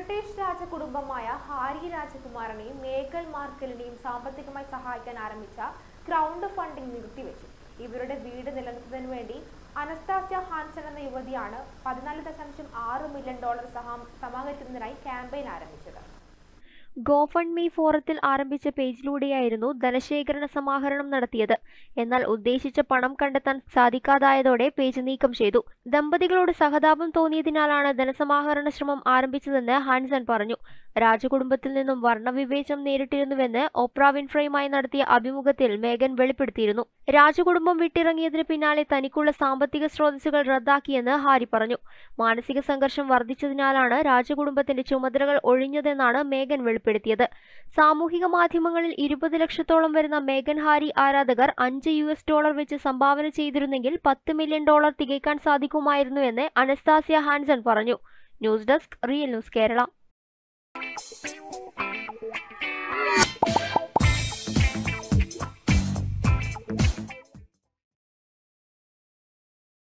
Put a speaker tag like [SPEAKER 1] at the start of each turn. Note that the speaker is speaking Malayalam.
[SPEAKER 1] ബ്രിട്ടീഷ് രാജകുടുംബമായ ഹാരി രാജകുമാരനെയും മേഗൻ മാർക്കലിനെയും സാമ്പത്തികമായി സഹായിക്കാൻ ആരംഭിച്ച ക്രൗഡ് ഫണ്ടിംഗ് നിർത്തിവെച്ചു. ഇവരുടെ വീട് നിലനിർത്തുന്നതിനു വേണ്ടി അനസ്താസ്യ ഹാൻസൺ എന്ന യുവതിയാണ് $14.6 മില്യൺ സമാഹരിക്കുന്നതിനായി ക്യാമ്പയിൻ ആരംഭിച്ചത്.
[SPEAKER 2] ഗോഫണ്ട്മി ഫോറത്തിൽ ആരംഭിച്ച പേജിലൂടെയായിരുന്നു ധനശേഖരണ സമാഹരണം നടത്തിയത്. എന്നാൽ ഉദ്ദേശിച്ച പണം കണ്ടെത്താൻ സാധിക്കാതായതോടെ പേജ് നീക്കം ചെയ്തു. ദമ്പതികളോട് സഹതാപം തോന്നിയതിനാലാണ് ധനസമാഹരണ ശ്രമം ആരംഭിച്ചതെന്ന് ഹാൻസൺ പറഞ്ഞു. രാജകുടുംബത്തിൽ നിന്നും വർണ്ണവിവേചനം നേരിട്ടിരുന്നുവെന്ന് ഓപ്ര വിൻഫ്രയുമായി നടത്തിയ അഭിമുഖത്തിൽ മേഗൻ വെളിപ്പെടുത്തിയിരുന്നു. രാജകുടുംബം വിട്ടിറങ്ങിയതിന് പിന്നാലെ തനിക്കുള്ള സാമ്പത്തിക സ്രോതസ്സുകൾ റദ്ദാക്കിയെന്ന് ഹാരി പറഞ്ഞു. മാനസിക സംഘർഷം വർദ്ധിച്ചതിനാലാണ് രാജകുടുംബത്തിന്റെ ചുമതലകൾ ഒഴിഞ്ഞതെന്നാണ് മേഗൻ വെളിപ്പെടുത്തിയത്. സാമൂഹിക മാധ്യമങ്ങളിൽ 20 ലക്ഷത്തോളം വരുന്ന മേഗൻ ഹാരി ആരാധകർ $5 വെച്ച് സംഭാവന ചെയ്തിരുന്നെങ്കിൽ $10 മില്യൺ തികയ്ക്കാൻ സാധിക്കുമായിരുന്നുവെന്ന് അനസ്താസ്യ ഹാൻസൺ പറഞ്ഞു. News desk, real news Kerala.